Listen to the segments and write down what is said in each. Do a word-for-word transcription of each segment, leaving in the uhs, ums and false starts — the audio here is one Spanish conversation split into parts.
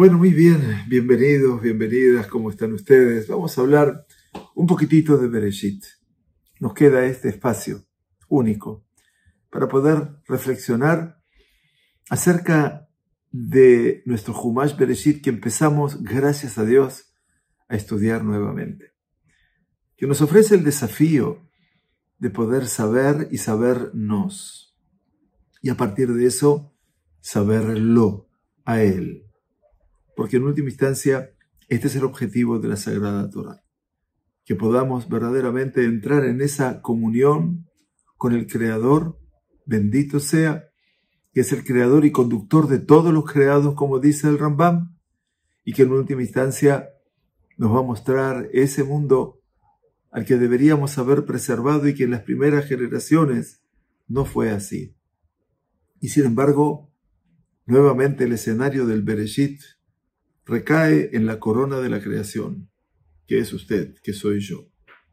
Bueno, muy bien, bienvenidos, bienvenidas, ¿cómo están ustedes? Vamos a hablar un poquitito de Bereshit. Nos queda este espacio único para poder reflexionar acerca de nuestro Humash Bereshit que empezamos, gracias a Dios, a estudiar nuevamente. Que nos ofrece el desafío de poder saber y sabernos. Y a partir de eso, saberlo a Él. Porque en última instancia, este es el objetivo de la Sagrada Torah. Que podamos verdaderamente entrar en esa comunión con el Creador, bendito sea, que es el Creador y conductor de todos los creados, como dice el Rambam, y que en última instancia nos va a mostrar ese mundo al que deberíamos haber preservado y que en las primeras generaciones no fue así. Y sin embargo, nuevamente el escenario del Bereshit recae en la corona de la creación, que es usted, que soy yo.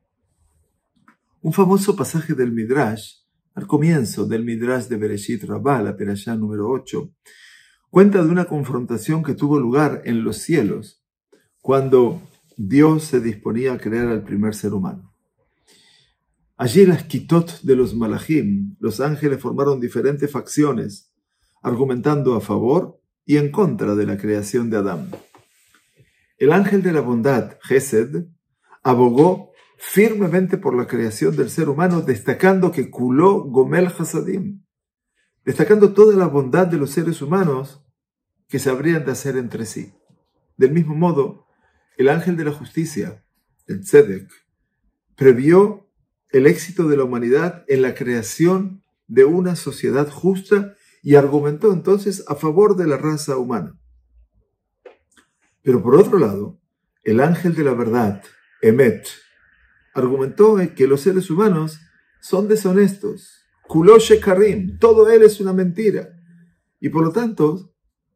Un famoso pasaje del Midrash, al comienzo del Midrash de Bereshit Rabbah, la perashá número ocho, cuenta de una confrontación que tuvo lugar en los cielos cuando Dios se disponía a crear al primer ser humano. Allí las quitot de los malachim, los ángeles, formaron diferentes facciones, argumentando a favor y en contra de la creación de Adán. El ángel de la bondad, Gesed, abogó firmemente por la creación del ser humano, destacando que kuló gomel hasadim, destacando toda la bondad de los seres humanos que se habrían de hacer entre sí. Del mismo modo, el ángel de la justicia, el Tzedek, previó el éxito de la humanidad en la creación de una sociedad justa y argumentó entonces a favor de la raza humana. Pero por otro lado, el ángel de la verdad, Emet, argumentó que los seres humanos son deshonestos, kuló shekarim, todo él es una mentira, y por lo tanto,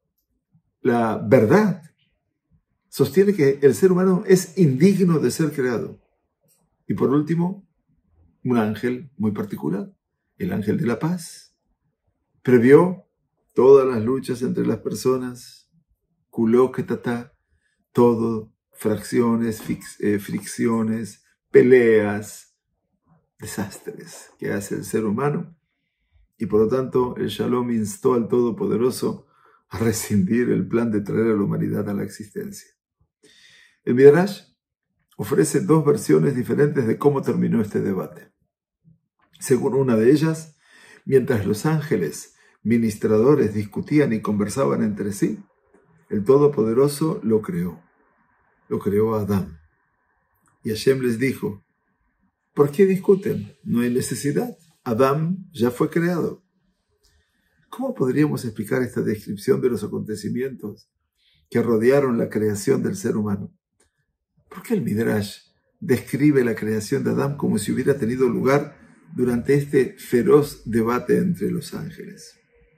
la verdad sostiene que el ser humano es indigno de ser creado. Y por último, un ángel muy particular, el ángel de la paz, previó todas las luchas entre las personas, kuló ketatá, todo, fracciones, fix, eh, fricciones, peleas, desastres que hace el ser humano. Y por lo tanto, el Shalom instó al Todopoderoso a rescindir el plan de traer a la humanidad a la existencia. El Midrash ofrece dos versiones diferentes de cómo terminó este debate. Según una de ellas, mientras los ángeles ministradores discutían y conversaban entre sí, el Todopoderoso lo creó, lo creó a Adán. Y Hashem les dijo, ¿por qué discuten? No hay necesidad, Adán ya fue creado. ¿Cómo podríamos explicar esta descripción de los acontecimientos que rodearon la creación del ser humano? ¿Por qué el Midrash describe la creación de Adán como si hubiera tenido lugar durante este feroz debate entre los ángeles?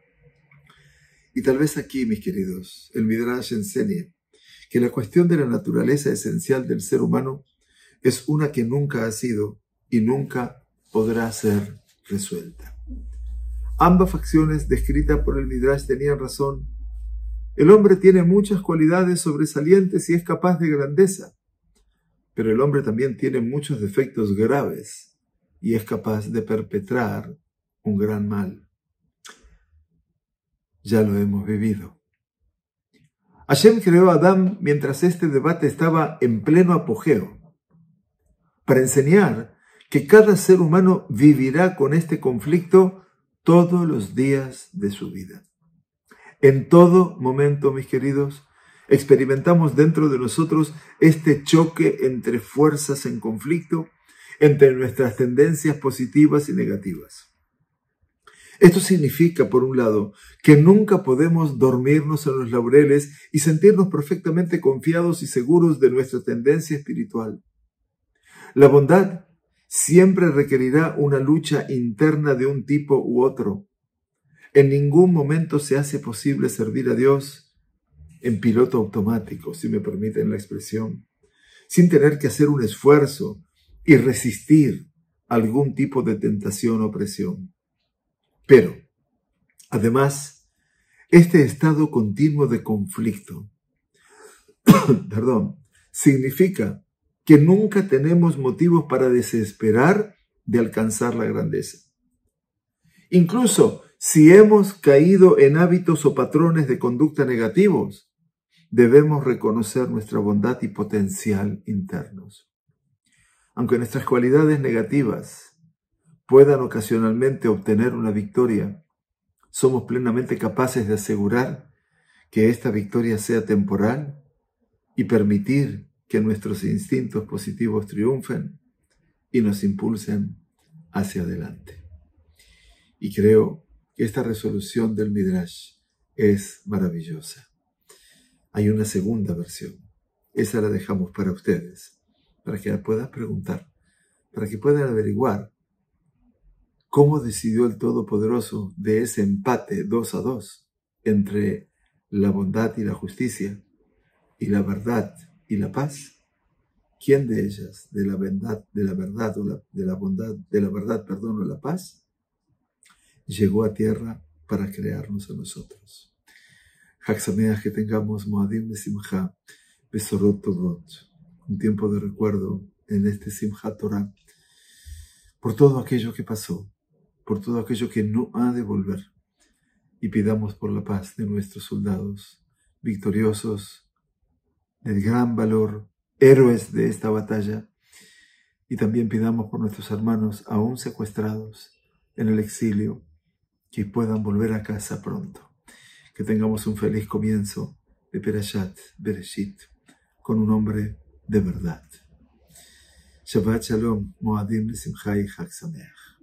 Y tal vez aquí, mis queridos, el Midrash enseña que la cuestión de la naturaleza esencial del ser humano es una que nunca ha sido y nunca podrá ser resuelta. Ambas facciones descritas por el Midrash tenían razón. El hombre tiene muchas cualidades sobresalientes y es capaz de grandeza, pero el hombre también tiene muchos defectos graves y es capaz de perpetrar un gran mal. Ya lo hemos vivido. Hashem creó a Adán mientras este debate estaba en pleno apogeo, para enseñar que cada ser humano vivirá con este conflicto todos los días de su vida. En todo momento, mis queridos, experimentamos dentro de nosotros este choque entre fuerzas en conflicto, entre nuestras tendencias positivas y negativas. Esto significa, por un lado, que nunca podemos dormirnos en los laureles y sentirnos perfectamente confiados y seguros de nuestra tendencia espiritual. La bondad siempre requerirá una lucha interna de un tipo u otro. En ningún momento se hace posible servir a Dios en piloto automático, si me permiten la expresión, sin tener que hacer un esfuerzo y resistir algún tipo de tentación o presión. Pero, además, este estado continuo de conflicto perdón, significa que nunca tenemos motivos para desesperar de alcanzar la grandeza. Incluso si hemos caído en hábitos o patrones de conducta negativos, debemos reconocer nuestra bondad y potencial internos. Aunque nuestras cualidades negativas puedan ocasionalmente obtener una victoria, somos plenamente capaces de asegurar que esta victoria sea temporal y permitir que nuestros instintos positivos triunfen y nos impulsen hacia adelante. Y creo que esta resolución del Midrash es maravillosa. Hay una segunda versión. Esa la dejamos para ustedes, para que la puedan preguntar, para que puedan averiguar cómo decidió el Todopoderoso de ese empate dos a dos entre la bondad y la justicia y la verdad y la paz. ¿Quién de ellas, de la verdad, de la verdad o la, de la bondad, de la verdad, perdón, o la paz, llegó a tierra para crearnos a nosotros? Chag Sameach, que tengamos Moadim de Simcha, Besorot Tovot, un tiempo de recuerdo en este Simchat Torah, por todo aquello que pasó, por todo aquello que no ha de volver, y pidamos por la paz de nuestros soldados victoriosos, del gran valor, héroes de esta batalla, y también pidamos por nuestros hermanos aún secuestrados en el exilio, que puedan volver a casa pronto. Que tengamos un feliz comienzo de Perashat Bereshit con un hombre de verdad. Shabbat Shalom, Moadim L'Simcha y Chag Sameach.